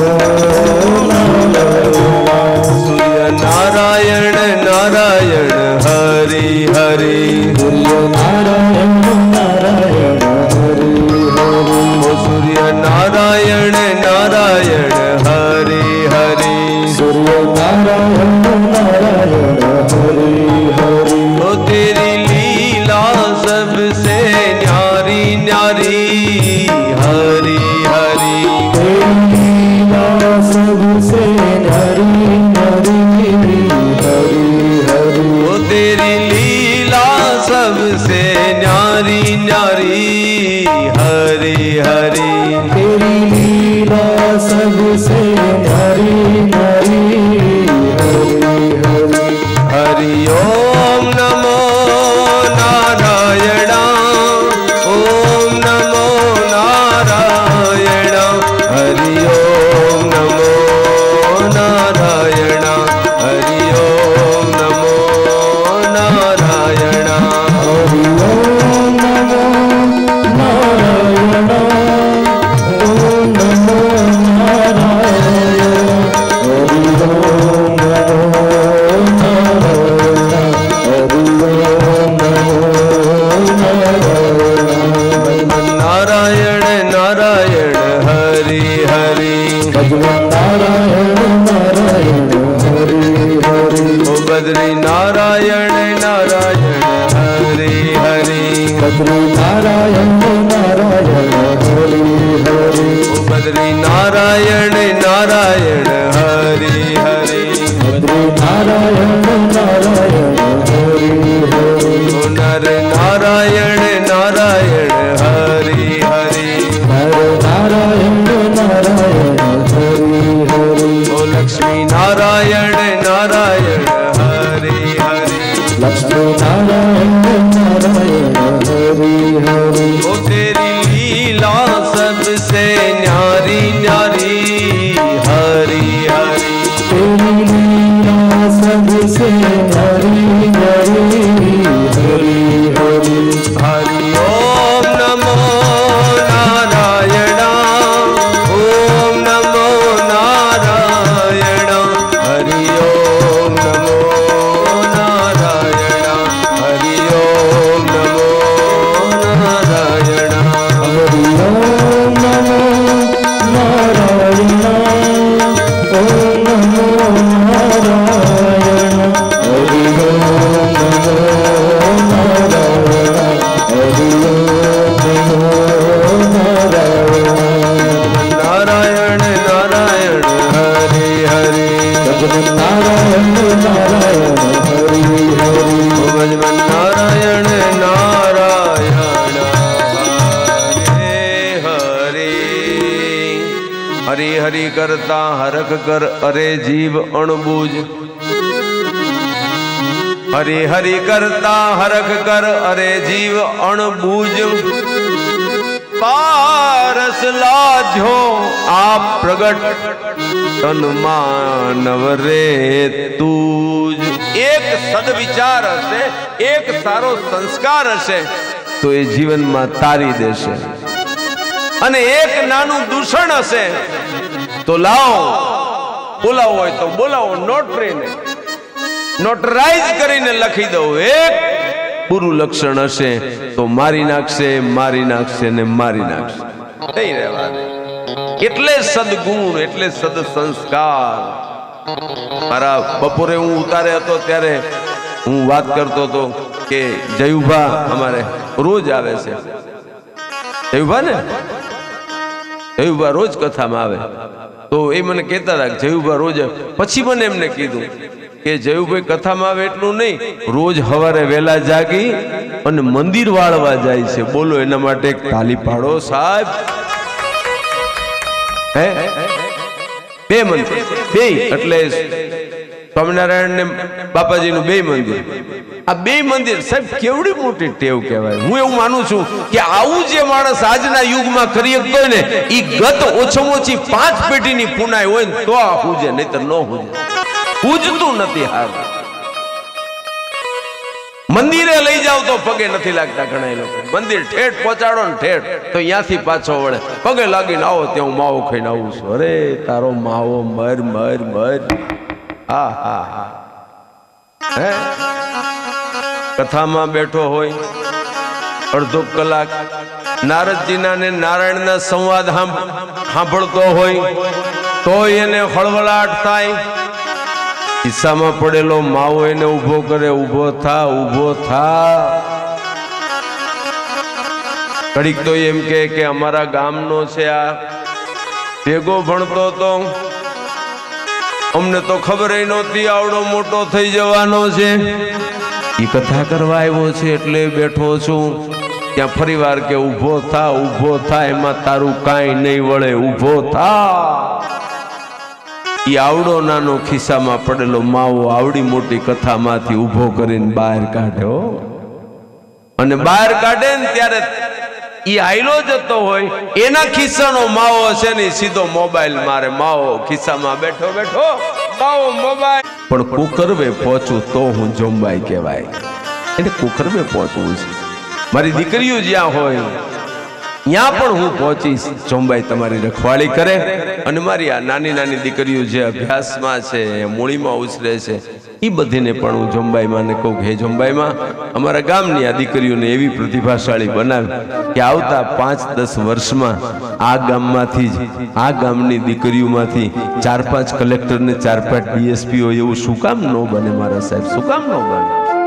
नारायण। सूर्य नारायण नारायण हरि हरि। सूर्य नारायण नारायण हरि हरि। ओ सूर्य नारायण नारायण हरि हरि। सूर्य नारायण नारायण हरि हरि। ओ तेरी लीला सबसे न्यारी न्यारी हरि हरि। तेरी लीला सबसे न्यारी न्यारी हरि हरि। ओ तेरी लीला सबसे न्यारी न्यारी हरि हरि। तेरी लीला सबसे न्यारी न्यारी हरि हरि। हरि ओम नमो नारायण। ओम नमो नारायण। हरि ओम नमो नारायण। हरि ओम नमो नारायण। हरि ओम नमो नारायण। ओम नमो नारायण। हरि ओम नमो नारायण। हरि ओम नमो नारायण। नारायण नारायण हरि हरि। भगवान नारायण नारायण हरि हरि। ओ बद्री नारायण नारायण हरि हरि। बद्री नारायण नारायण हरि हरि। ओ बद्री नारायण नारायण हरि हरि। बद्री नारायण नारायण हरि हरि। ओ नर नारायण नारायण हरि हरि। नर नारायण नारायण हरि हरि। ओ लक्ष्मी नारायण नारायण हरि हरि। लक्ष्मी नारायण नारायण हरि हरि। ओ तेरी लीला सबसे न्यारी न्यारी हरि हरि। तेरी लीला सबसे न्यारी न्यारी हरि हरि। हरि ओम नमो नारायण। ओम नमो नारायण। हरि ओम नमो नारायण। हरि ओम नमो नारायण। हरि ओम नमो नारायण। ओम नमो नारायण। हरि ओम नमो नारायण। हरि ओम नमो नारायण। नारायण नारायण हरि हरि। भगवान नारायण नारायण हरि हरि। भजमन नारायण नारायण हरे हरे। हरि हरि करता हरख कर अरे जीव अणबूझ। हरि हरि करता हरख कर अरे जीव अणबूझ। પારસ લાધ્યો આપ પ્રગટ તન માનવ રે તુજ. એક સદવિચાર હશે, એક સારો સંસ્કાર હશે તો એ જીવનમાં તારી દેશે, અને એક નાનું દૂષણ હશે તો લાવો, બોલાવો હોય તો બોલાવો, નોટરીને નોટરાઇઝ કરીને લખી દઉં. એક બુરું લક્ષણ હશે તો મારી નાખશે, મારી નાખશે ને મારી નાખશે, નહીં રહેવા દે. એટલે સદગુણ, એટલે સદ સંસ્કાર. મારા બપોરે હું ઉતારે હતો ત્યારે હું વાત કરતો હતો કે જયુભા અમારે રોજ આવે છે, જયુભા ને જયુભા રોજ કથામાં આવે. તો એ મને કહેતા હતા કે જયુભા રોજ. પછી મને એમને કીધું કે જયુભાઈ કથામાં આવે એટલું નહીં, રોજ સવારે વહેલા જાગી અને મંદિર વાળવા જાય છે. બોલો, એના માટે એક તાલી પાડો સાહેબ. હે બે મંદિર, બે એટલે સ્વામિનારાયણ ને બાપાજીનું બે મંદિર. આ બે મંદિર સાહેબ કેવડી મોટી ટેવ કહેવાય. હું એવું માનું છું કે આવું જે માણસ આજના યુગમાં કરી શકતો હોય ને, એ ગત ઓછામાં ઓછી પાંચ પેઢીની પુનાઈ હોય ને તો આ હુજે, નહીતર ન હુજે. પૂજતું નથી. હાર મંદિરે લઈ જાવ તો પગે નથી લાગતા ઘણા લોકો. મંદિર ઠેઠ પહોંચાડો ને ઠેઠ તો અહીંયાથી પાછો વળે, પગે લાગીને આવો ત્યાં હું માવો ખાઈને આવું છું. અરે તારો માવો મર મર મર. હા હા હા. હે કથામાં બેઠો હોય અડધો કલાક નારદજીના ને નારાયણના સંવાદ સાંભળતો હોય તો એને હળવળાટ થાય. ખિસ્સામાં પડેલો માવો એને ઉભો કરે, ઉભો થા, ઉભો થા. ઘડીક તો એમ કે કે અમારા ગામનો છે, આ ભેગો ભણતો તો, અમને તો ખબર નહોતી આવડો મોટો થઈ જવાનો છે. એ કથા કરવા આવ્યો છે એટલે બેઠો છું. ત્યાં ફરી વાર કે ઉભો થા, ઉભો થા, એમાં તારું કાંઈ નહીં વળે, ઉભો થા. ઈ આવડો નાનો ખિસ્સામાં પડેલો માવો આવડી મોટી કથામાંથી ઉભો કરીને બહાર કાઢ્યો, અને બહાર કાઢે ને ત્યારે ઈ આયલો જતો હોય, એના ખિસ્સાનો માવો હશે ને સીધો મોબાઈલ મારે. માવો ખિસ્સામાં બેઠો બેઠો માવો મોબાઈલ. પણ કુકરવે પહોંચું તો હું જોંબાઈ કહેવાય. એટલે કુકરવે પહોંચવું છે. મારી દીકરીઓ જ્યાં હોય ત્યાં પણ હું પહોંચીશ. જોંબાઈ તમારી રખવાળી કરે. અને મારી આ નાની નાની દીકરીઓ જે અભ્યાસમાં છે, મૂળીમાં ઉછરે છે, એ બધીને પણ હું જોંબાઈમાં ને કહું, હે જોંબાઈમાં, અમારા ગામની આ દીકરીઓને એવી પ્રતિભાશાળી બનાવી કે આવતા પાંચ દસ વર્ષમાં આ ગામમાંથી જ, આ ગામની દીકરીઓમાંથી ચાર પાંચ કલેક્ટર ને ચાર પાંચ ડીએસપીઓ એવું શું કામ ન બને મારા સાહેબ? શું કામ ન બને?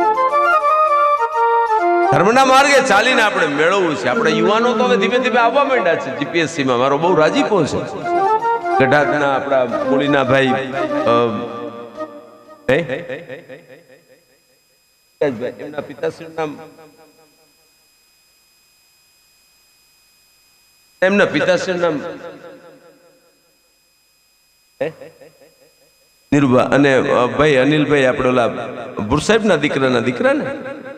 ધર્મના માર્ગે ચાલીને આપણે મેળવવું છે. આપણે યુવાનો તો હવે ધીમે ધીમે આવવા માંડ્યા છે જીપીએસસીમાં. મારો બહુ રાજીપો છે. ગઢાકના આપણા મૂળીના ભાઈ એમના પિતાશ્રીનું નામ એમના પિતાશ્રીનું નામ નિરુબા, અને ભાઈ અનિલભાઈ આપણે ઓલા ભુર સાહેબના દીકરાના દીકરા ને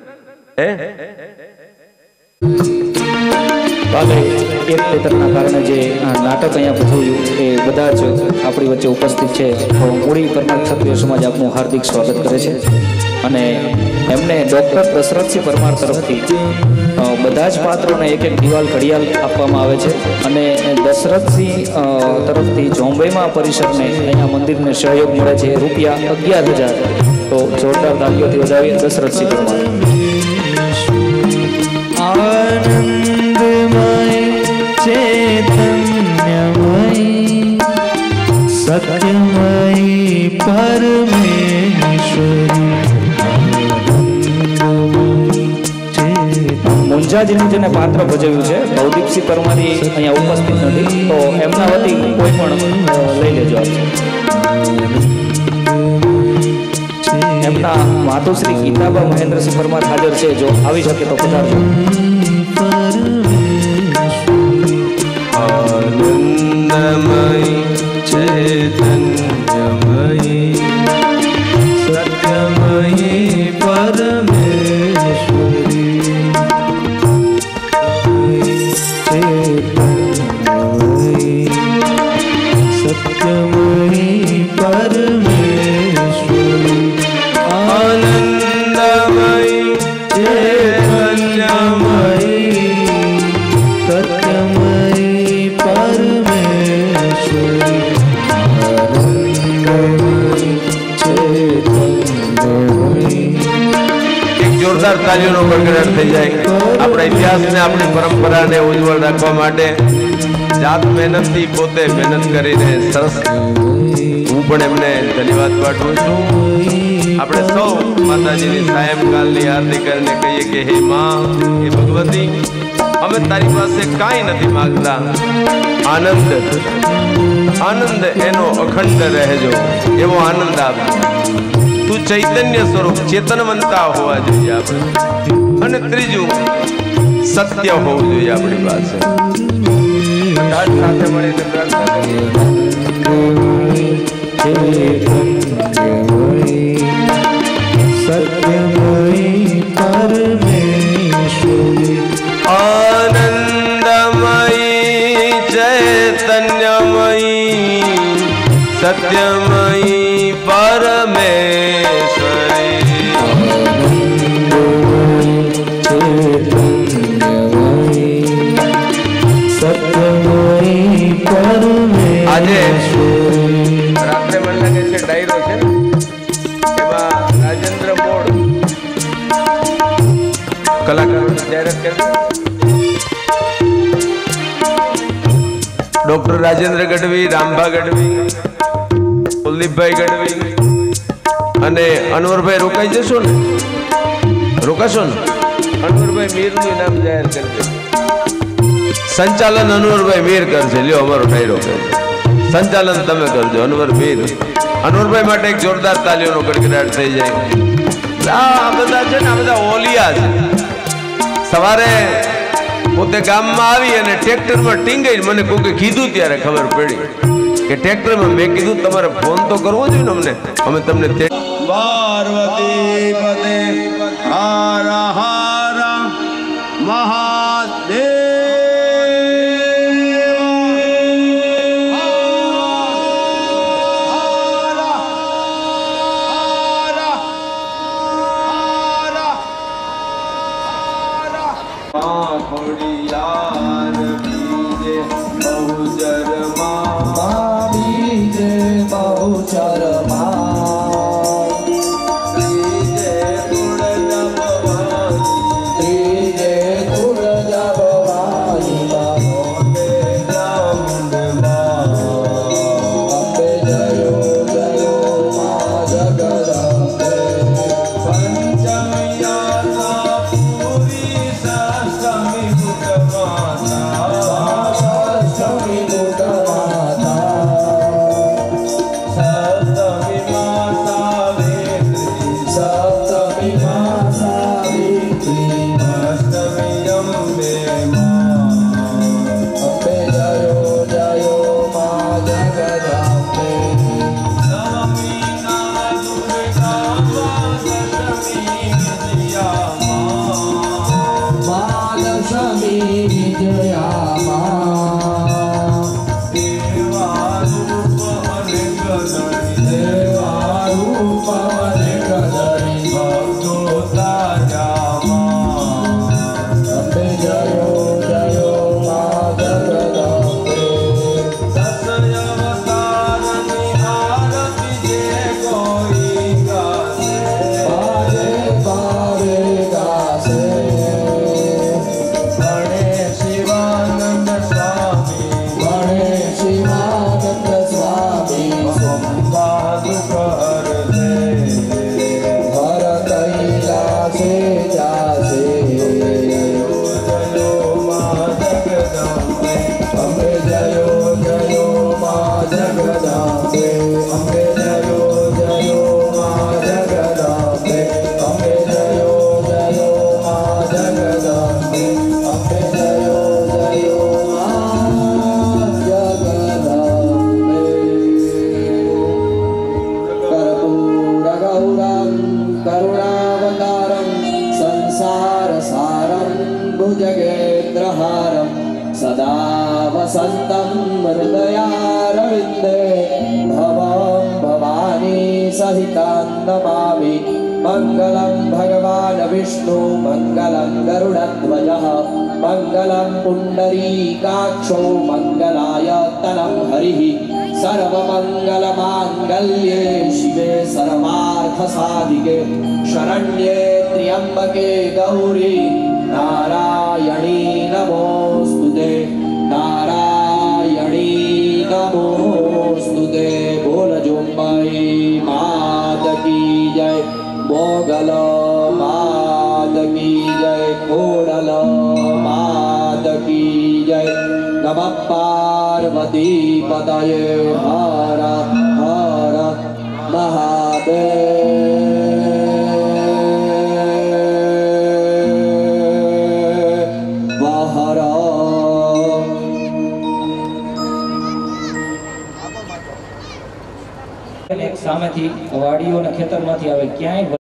એક પેતરના કારણે જે નાટક અહીંયા ભજવ્યું એ બધા જ આપણી વચ્ચે ઉપસ્થિત છે. મૂળી પરમાર ક્ષત્રિય સમાજ આપનું હાર્દિક સ્વાગત કરે છે. અને એમને ડૉક્ટર દશરથસિંહ પરમાર તરફથી બધા જ પાત્રોને એક એક દિવાલ ઘડિયાળ આપવામાં આવે છે. અને દશરથસિંહ તરફથી જોંબઈમાં પરિસરને અહીંયા મંદિરને સહયોગ મળે છે રૂપિયા અગિયાર હજાર. તો જોરદાર તાળીઓથી વધાવીએ દશરથસિંહ પરમાર. आनंदमय चैतन्यमय सत्यमय परमेश्वरी. મુંજાજીનું જેને પાત્ર ભજવ્યું છે ભવદીપસિંહ પરમારી અહીંયા ઉપસ્થિત નથી, તો એમના વતી કોઈ પણ લઈ લેજો આપ. એમના માતુશ્રી ગીતાબા મહેન્દ્રસિંહ પરમાર હાજર છે, જો આવી શકે તો પધારજો. આનંદમય ચૈતન્યમય સત્યમય પરમેશ્વરી. જોરદાર તાલીઓનો ગડગડાટ થઈ જાય. આપણા ઇતિહાસને આપણી પરંપરાને ઉજ્જવળ રાખવા માટે જાત મહેનતથી પોતે મહેનત કરીને સરસ હું પણ એમને ધન્યવાદ પાઠવું છું. આપણે સૌ માતાજીની સાયંકાલની આરતી કરીને કહીએ કે હે માં, હે ભગવતી, અમે તારી પાસે કાંઈ નથી માંગતા, આનંદ આનંદ એનો અખંડ રહેજો, એવો આનંદ આપ. તું ચૈતન્ય સ્વરૂપ ચેતનવંતા હોવા જોઈએ આપણે. અને ત્રીજું સત્ય હોવું જોઈએ આપણી પાસે. સાથે મળીને પ્રાર્થના કરીએ. સત્યમયી પરમેશ્વરી આનંદમયી ચૈતન્યમયી સત્યમયી પરમેશ્વરી સત્યમયી પરમેશ્વરી. આજે રાત્રે મને લાગે છે ડાયરો છે ને, એમાં રાજેન્દ્ર મોડ કલાકારોની જાહેરાત કરી. ડોક્ટર રાજેન્દ્ર ગઢવી, રામભા ગઢવી, કુલદીપભાઈ ગઢવી અને અનવરભાઈ રોકાઈ જશો ને? રોકાશો ને? અનવરભાઈ મીરનું નામ જાહેર કરજો. સંચાલન અનવરભાઈ મીર કરશે. લ્યો અમારો ડાયરો કરજો. સંચાલન તમે કરજો, અનવર મીર. અનવરભાઈ માટે એક જોરદાર તાલીઓનો ગડગડાટ થઈ જાય. આ બધા છે ને, આ બધા ઓલિયા છે. સવારે પોતે ગામમાં આવી અને ટ્રેક્ટરમાં ટીંગાઈ મને કોકે કીધું ત્યારે ખબર પડી કે ટ્રેક્ટરમાં. મેં કીધું તમારે ફોન તો કરવો જોઈએ ને અમને, અમે તમને પાર્વતી પદે હર હર મહાદેવ. सदा वसन्तं हृदयारविन्दे भवं भवानी सहितं नमामि। मङ्गलं भगवान् विष्णु मङ्गलं गरुडध्वजः मङ्गलं पुण्डरीकाक्षो मङ्गलायतनं हरिः। सर्वमङ्गलमाङ्गल्ये शिवे सर्वार्थ साधिके शरण्ये त्र्यंबके गौरी नारायणी नमोस्तुते नारायणी नमोस्तुते। बोल जुम्बई मात की जय मोगल मात की जय खोडल मात की जय। नमः पार्वती पतये हर हर महादेव हर। એક સામેથી વાડીઓ અને ખેતરમાંથી આવે ક્યાંય